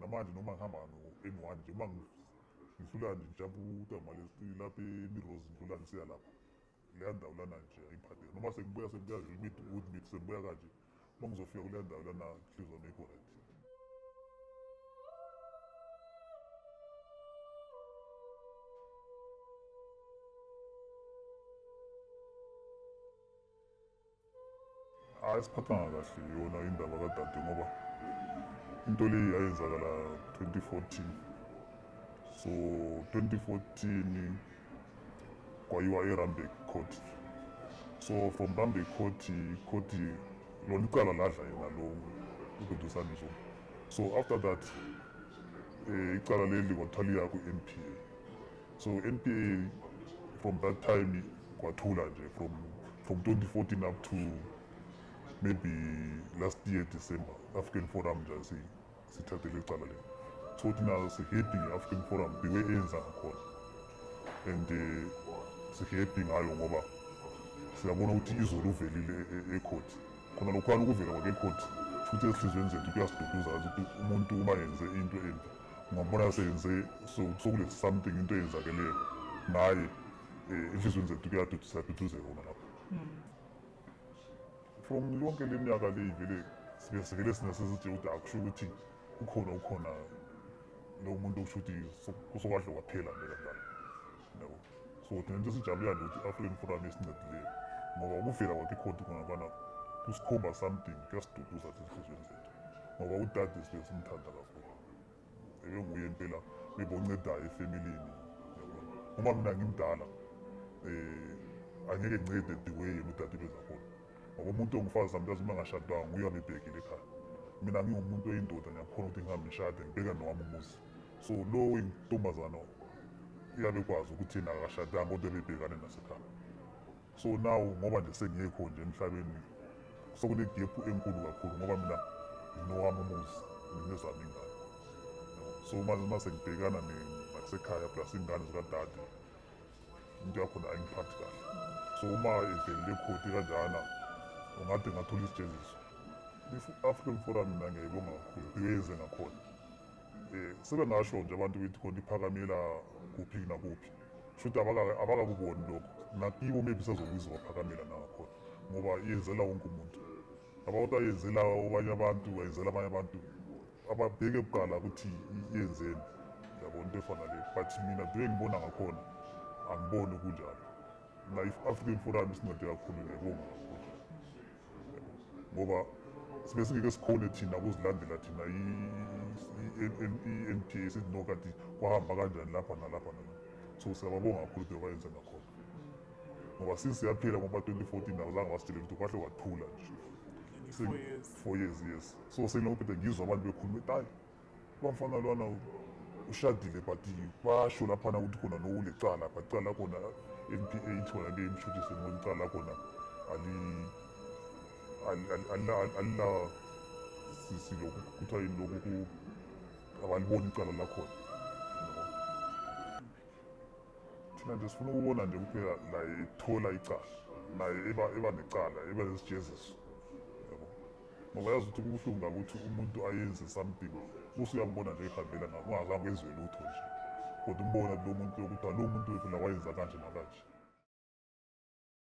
namanje noma ngihamba N1 nje uma ngihlula nje njampa utama lapha eMirrors ngidlula ngisiya lapha leya ndawo lana nje ayiphatheke noma sengibuya nje mid sengibuya kanje uma ngizofika kuleya ndawo lana inhliziyo yami ayikho right. Hayi siphathanga kahle yona indaba kadade ngoba into leyi yayenzakala 2014. So 2014 kwayiwa eRandburg Court. So from Randburg Court lona icala ladla yena lo uBheduzane Zuma. So after that icala leli kwathwaliya ku-NPA. So NPA from that time kwathula nje from 2014 up to maybe last year December African Forum nje sithathe le cala leli. So thina sihappy nge-African Forum the way eyenza ngakhona and sihappy ngayo ngoba siyabona ukuthi izolo uvelile ecourt. Khona lokhwana ukuvela kwakhe ecourt futhi ezinhlizweni zethu kuyasiduduza ukuthi umuntu uma yenze into embi ungambona seyenze sokule something into eyenzakeleyo naye enhlizweni zethu kuyaduduzeka khona lapho. From lonke leminyaka leyi vele sivele sinasesithi ukuthi akusho ukuthi ukhona lo muntu okusho ukuthi kusokwahle kwaphela nje kanjalo. Yabo. So thina nje sijabulile ukuthi African Forum esincedileyo ngoba ukuvela kwakhe ecourt kungabana kusikhomba something kuyasiduduza ezinhlizweni zethu ngoba udade sibe simthanda kakhulu. Ebenguye impela beboncedayo efamilini yabo. Uma mina ngimdala angeke ngincede the way yena udade bezakhona. Ngoba umuntu ongumfazi sometimes uma ngashadwanga nguye abebhekile ekhaya. Mina ngingumuntu oyindoda ngiyakhona ukuthi ngihambe ngishade ngibheka nowami umuzi. So lo intombazana iyabekwazi ukuthi yena akashadanga kodwa ebebhekane nasekhaya. So now ngoba nje sengiyekho nje emhlabeni sokunegephu enkulu kakhulu ngoba mina nginowami umuzi nginezami ingane. So uma sengibhekana nasekhaya plus ingane zikadade into yakhona ayingiphathi kahle. So uma evelile ecourt kanjana ungathi ngathola isijeziso. I-African Forum mina ngiyayibonga kakhulu iyenze ngakhona. Sebengasho nje abantu bethi khona iphakamela kuphi nakuphi. Futhi abakakuboni lokho. Nakibo maybe sazokuzwa baphakamela nangakhona ngoba iyenzela wonke umuntu. Abantu ayenzela abanye abantu ayenzela abanye abantu ababheke kuqala ukuthi iyenzeni. Yabona into efana le but mina the way ngibona ngakhona angiboni kunjalo. Na i-African Forum isincede kakhulu ngiyayibonga kakhulu. Ngoba sibe singeke sikhone thina ukuzilandela thina i-NPA sithi no kanti kwahamba kanjani lapha nalapha nalapha. So siyababonga kakhulu into abayenze ngakhona ngoba since yaphela ngoba 2014 awuzange wasitshela ukuthi kahle wathula nje 4 years yes. So senginokuphethe ngizwa abantu bekhuluma ukuthi hayi bamfana lwana ushadile but basho laphana ukuthi khona nokulecala but cala khona NPA ithona ke imshutise ngoba icala khona Allah sisilokhu kuthiwa yini lokhu abaliboni icala lakhona. Thina nje sifuna ukubona nje kuphela la ethola icala naye eba necala eba nesijeziso yabo. Ngoba yazi ukuthi kubuhlungu ukuthi umuntu ayenze something usuyambona nje ehambela ngakho ungazange ezwe lutho nje kodwa umbona lo muntu ukuthi lo muntu phela wayenza kanje nakanje.